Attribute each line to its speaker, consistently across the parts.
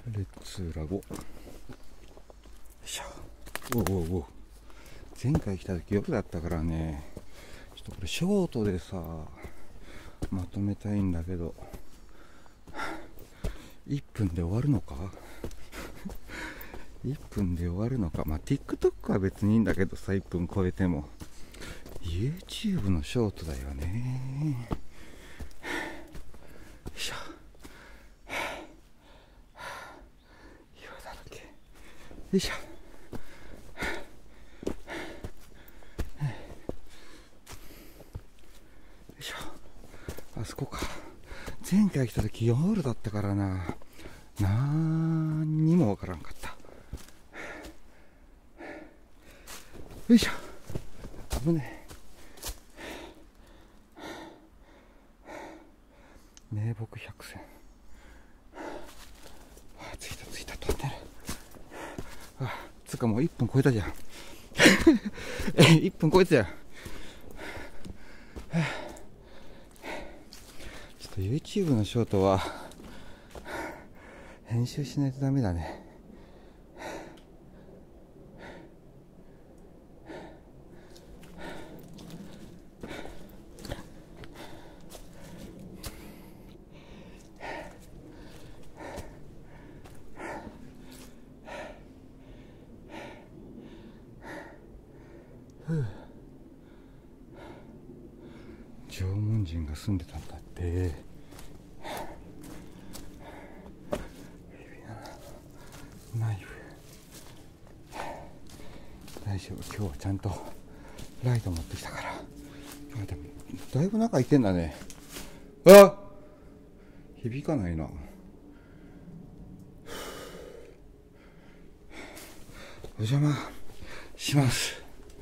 Speaker 1: レッツラゴ。よいしょ。おうおうおう。前回来た時夜だったからね、ちょっとこれショートでさまとめたいんだけど、1分で終わるのか1分で終わるのか。まあ TikTok は別にいいんだけどさ、1分超えても YouTube のショートだよね。よいしょ。岩だらけ。よいしょ。あそこか。前回来た時夜だったからな、なんにもわからんかった。よいしょ。危ねえ。名木百選。着いた飛んでる。つうかもう1分超えたじゃん1分超えたじゃん。ちょっと YouTube のショートは編集しないとダメだね。縄文人が住んでたんだって。ナイフ。大丈夫、今日はちゃんとライト持ってきたから。でもだいぶ中行ってんだね。響かないな。お邪魔します。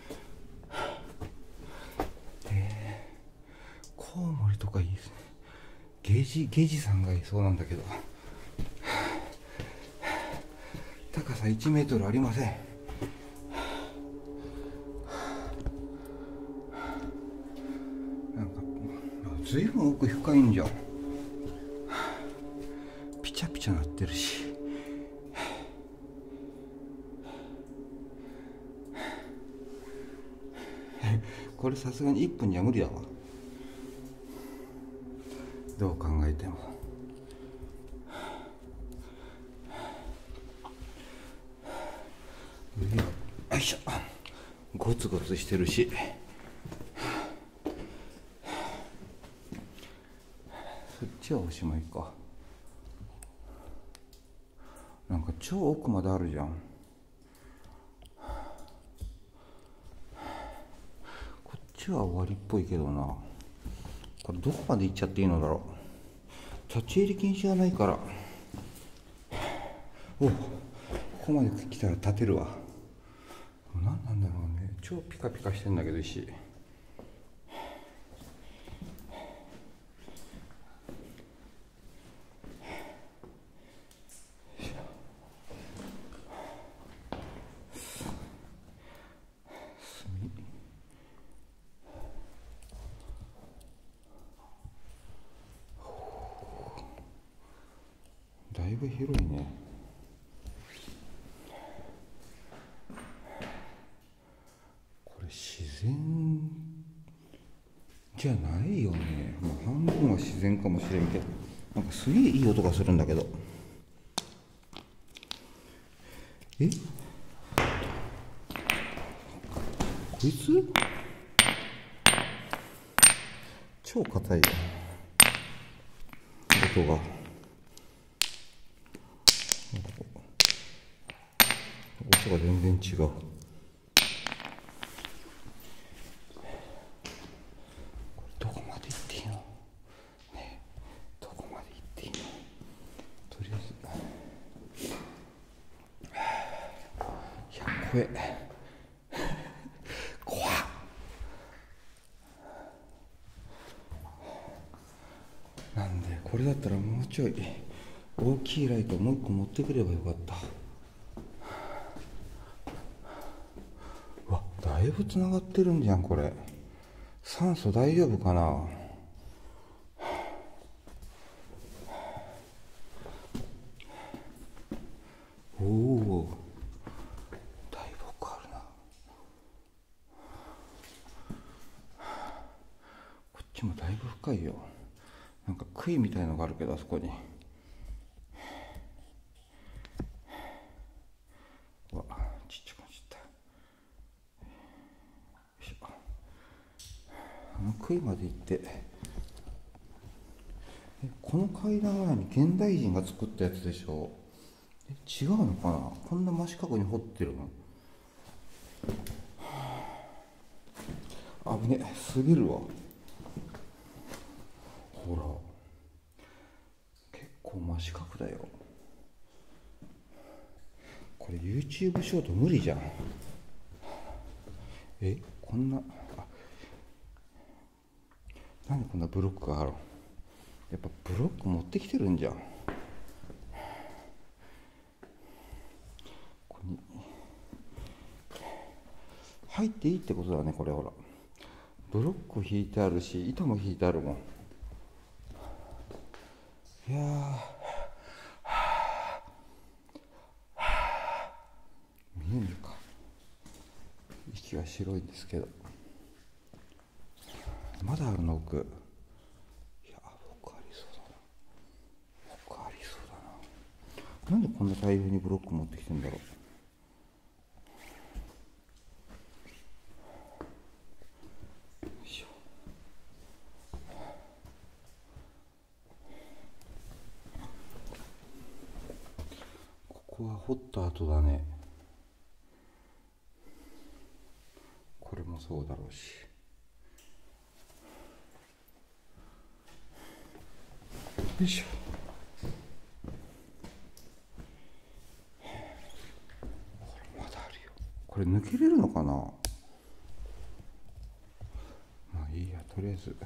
Speaker 1: コウモリとかいいですね。ゲジさんがいそうなんだけど、高さ1メートルありません。なんかずいぶん奥深いんじゃん。ピチャピチャなってるし。これさすがに1分じゃ無理だわ、どう考えても。よいしょ。ゴツゴツしてるし。そっちはおしまいか。なんか超奥まであるじゃん。こっちは終わりっぽいけどな。これどこまで行っちゃっていいのだろう。立ち入り禁止がないから。ここまで来たら立てるわ。何なんだろうね。超ピカピカしてんだけど石。だいぶ広いね。これ自然じゃないよね。まあ、半分は自然かもしれんけど、なんかすげえいい音がするんだけど。こいつ超硬いよ、音が。音が全然違う。どこまで行っていいのね。どこまで行っていいの。とりあえず100超え怖っ。なんでこれだったらもうちょい大きいライトもう一個持ってくればよかった。だいぶつながってるんじゃんこれ。酸素大丈夫かな。 ちもだいぶ深いよ。なんか杭みたいのがあるけど、あそこに。うわ、ちっちゃくなっちゃった。よいしょ。あの杭まで行って、この階段は現代人が作ったやつでしょ。違うのかな。こんな真四角に掘ってるの。危ね、滑るわ。ほら、結構真四角だよ。これ YouTube ショート無理じゃん。こんな、なんでこんなブロックがあるの。やっぱブロック持ってきてるんじゃん。ここに入っていいってことだね。これほら、ブロック引いてあるし、糸も引いてあるもん。いや見えるか。息が白いんですけど、まだあるの奥。いや、奥ありそうだな。奥ありそうだな。なんでこんな大量にブロック持ってきてんだろう。ここは掘った後だね。これもそうだろうし。よいしょ。これまだあるよ。これ抜けれるのかな。まあいいや、とりあえず。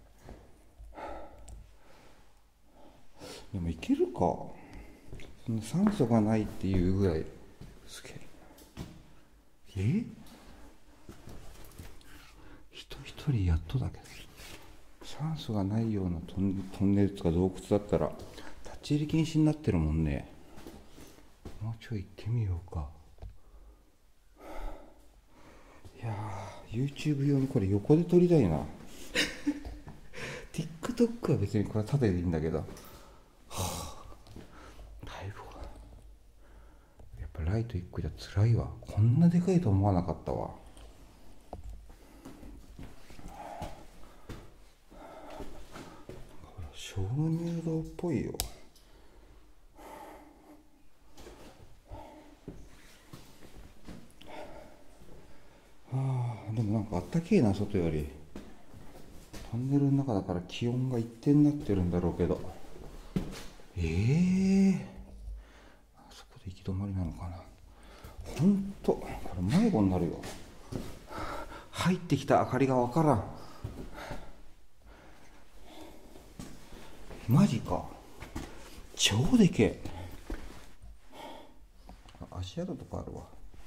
Speaker 1: でもいけるか。その酸素がないっていうぐらい。すげえ。人一人やっとだけど、酸素がないようなトンネルとか洞窟だったら立ち入り禁止になってるもんね。もうちょい行ってみようか。いやー、 YouTube 用にこれ横で撮りたいな。TikTok は別にこれ縦でいいんだけど、だいぶやっぱライト1個じゃ辛いわ。こんなでかいと思わなかったわ。鍾乳洞っぽいよ。でもなんかあったけえな、外より。トンネルの中だから気温が一定になってるんだろうけど。あそこで行き止まりなのかな。ほんとこれ迷子になるよ。入ってきた明かりがわからん。マジか、超でけえ。足跡とかあるわ。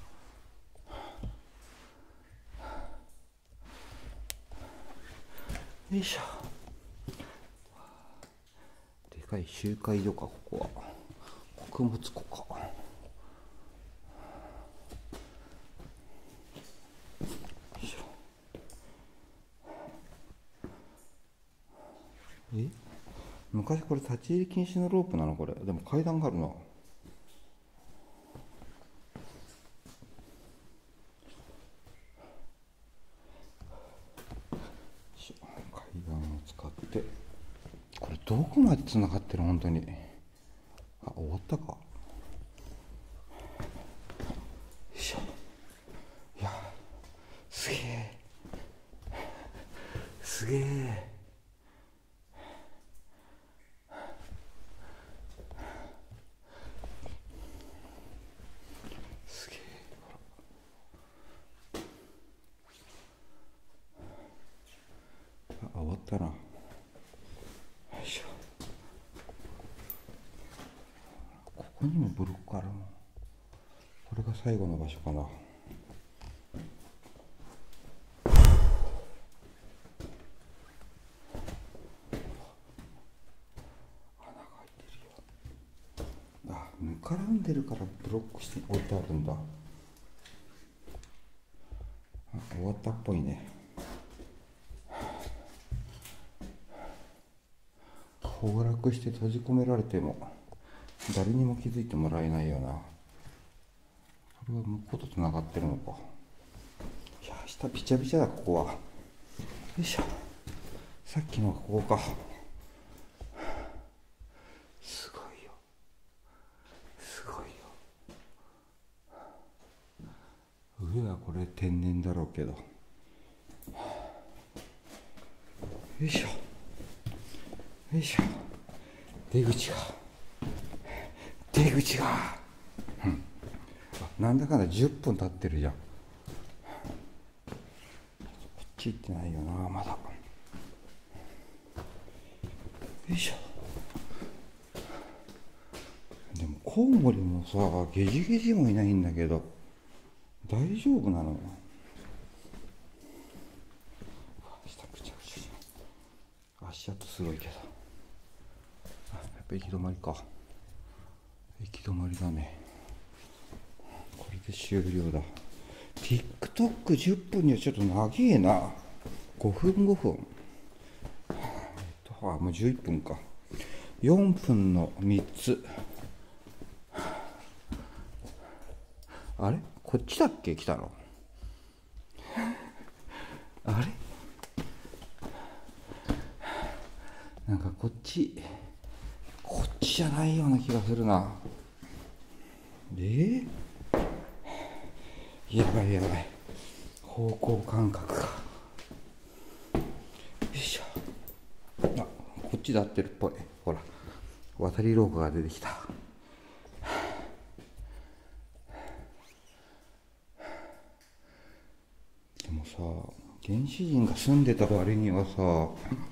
Speaker 1: よいしょ。でかい集会所か、ここは。穀物庫か。昔これ立ち入り禁止のロープなのこれ。でも階段があるな。階段を使って、これどこまでつながってる本当に。終わったか。よいしょ。いや、すげえすげえ。終わったな。よいしょ。ここにもブロックあるの。これが最後の場所かな。穴が開いてるよ。ぬかるんでるからブロックして置いてあるんだ。終わったっぽいね。 崩落して閉じ込められても誰にも気づいてもらえないよな。これは向こうとつながってるのか。いや下びちゃびちゃだここは。よいしょ。さっきのはここか。すごいよすごいよ。上はこれ天然だろうけど。よいしょよいしょ。出口が、うん、なんだかんだ10分経ってるじゃん。こっち行ってないよなまだ。よいしょ。でもコウモリもさゲジゲジもいないんだけど大丈夫なのよ。下ぐちゃぐちゃ。足跡すごいけど、やっぱ行き止まりか。行き止まりだね。これで終了だ。 TikTok10 分にはちょっと長えな。5分5分。もう11分か。4分の3つ。あれこっちだっけ来たの。あれなんかこっちじゃないような気がするな。やばい方向感覚が。よいしょ。あ、こっちで合ってるっぽい。ほら渡り廊下が出てきた。でもさ原始人が住んでた割にはさ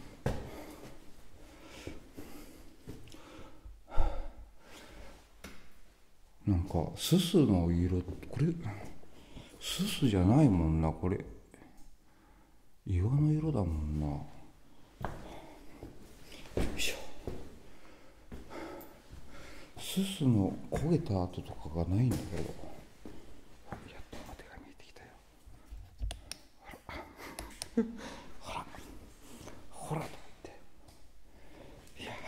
Speaker 1: なんかすすの色、これすすじゃないもんな。これ岩の色だもんな。よいしょ。すすの焦げた跡とかがないんだけど、やっと手が見えてきたよ。ほらとって。いや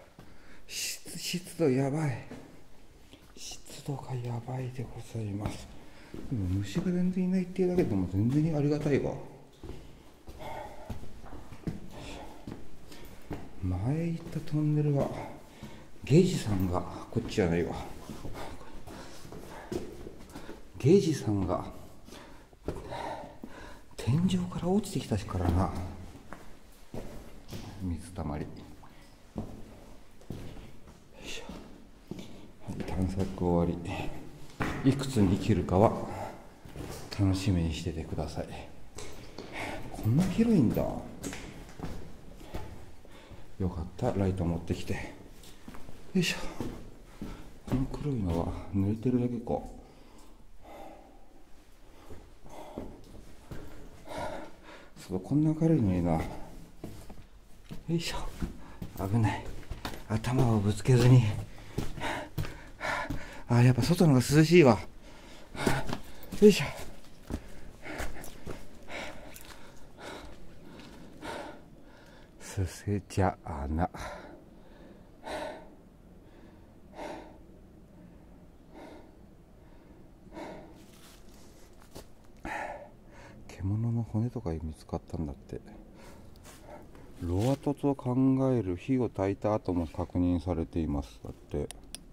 Speaker 1: 湿度やばい。湿度がやばいでございます。でも虫が全然いないっていうだけでも全然ありがたいわ。前行ったトンネルはゲージさんが、こっちじゃないわ、ゲージさんが天井から落ちてきたからな。水たまり。探索終わり。いくつに切るかは楽しみにしててください。こんな広いんだ。よかった、ライト持ってきて。よいしょ。この黒いのは抜いてるだけか。そうこんな明るいのにな。よいしょ。危ない、頭をぶつけずに。やっぱ外の方が涼しいわ。よいしょ。すせじゃあな。獣の骨とか見つかったんだって。ロアトと考える火を焚いた後も確認されています。だって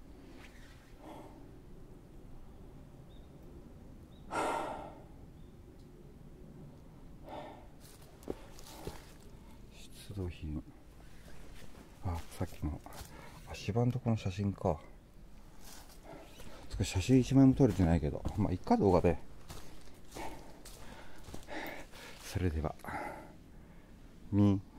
Speaker 1: 出土品。さっきの足場のとこの写真か。写真1枚も撮れてないけど、まあいっか動画で。それではみ